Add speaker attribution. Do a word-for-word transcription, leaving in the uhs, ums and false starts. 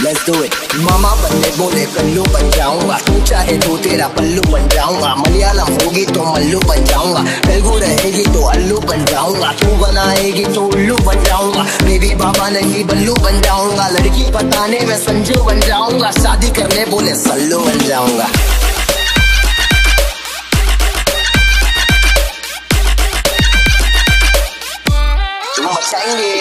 Speaker 1: let's do it। मामा बनने बोले कल्लू बन जाऊंगा, तू चाहे तो तेरा पल्लू बन जाऊंगा। मलयालम होगी तो मल्लू बन जाऊंगा, तेलुगु रहेगी तो अल्लू बन जाऊंगा। तू बनाएगी तो उल्लू बन जाऊंगा, बेबी बाबा नहीं बल्लू बन जाऊंगा। लड़की बताने में संजू बन जाऊंगा, शादी करने बोले सल्लू बन जाऊंगा। तुम मचाएंगे।